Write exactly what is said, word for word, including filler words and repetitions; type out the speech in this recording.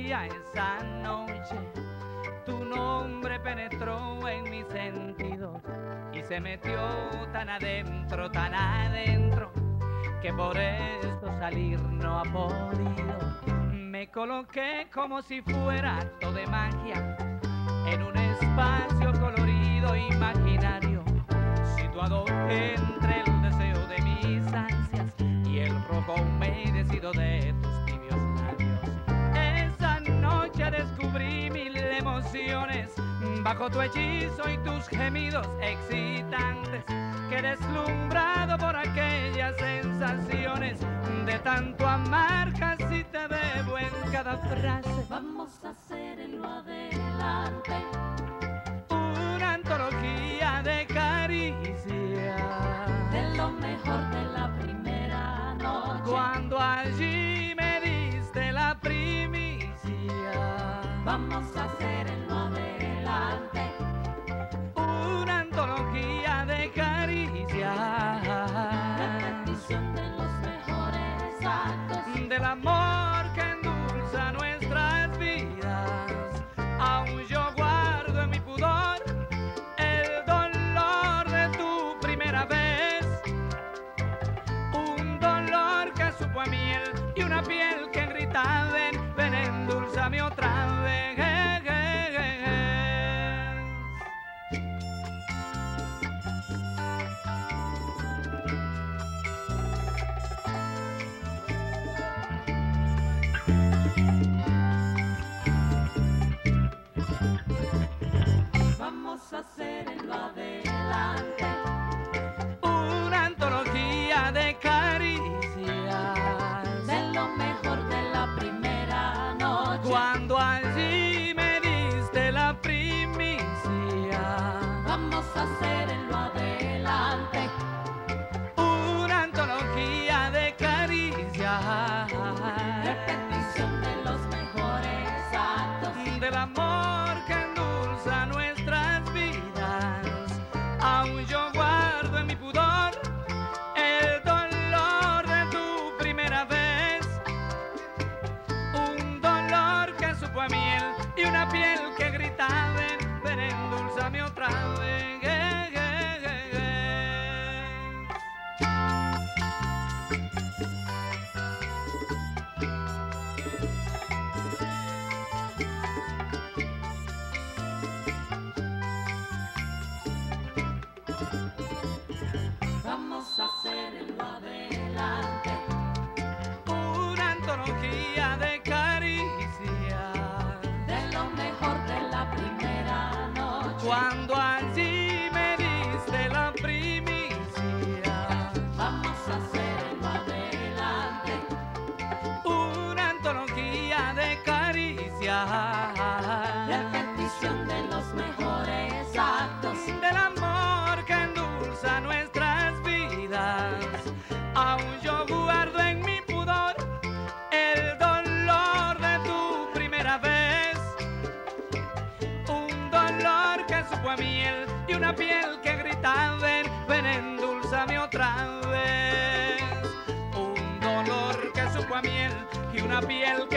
antología esa noche. Tu nombre penetró en mis sentidos y se metió tan adentro, tan adentro, que por esto salir no ha podido. Me coloqué como si fuera acto de magia en un espacio colorido imaginario, situado entre el deseo de mis ansias y el rojo humedecido de tus tibios labios. Esa noche descubrí mil emociones bajo tu hechizo y tus gemidos excitantes. Que deslumbrado por aquellas sensaciones de tanto amar, casi te bebo en cada frase. Vamos a hacer en lo adelante una antología de caricias, de lo mejor de la primera noche. Cuando allí me diste la primicia, vamos a hacer en lo adelante una antología de caricias, repetición de los mejores actos del amor que endulza nuestras vidas. Aún yo guardo en mi pudor el dolor de tu primera vez, un dolor que supo a miel y una piel que grita ven, ven, endulzame otra vez. vamos a hacer en lo adelante Una antología de caricias, de lo mejor de la primera noche. cuando allí me diste la primicia, Vamos a hacer en lo adelante una antología de caricias, repetición de los mejores actos del amor que endulza nuestras vidas. Aún yo guardo en mi pudor el dolor de tu primera vez, un dolor que supo a miel y una piel que grita ven, ven, endulzame otra vez. vamos a hacer en lo adelante Una antología de caricias, de lo mejor de la primera noche. cuando allí me diste la primicia, Vamos a hacer en lo adelante una antología de caricias, repetición de los mejores actos del amor que endulza nuestras vidas. Aún yo guardo en mi pudor el dolor de tu primera vez, un dolor que supo a miel y una piel que grita ven, ven, endulzame otra vez, un dolor que supo a miel y una piel que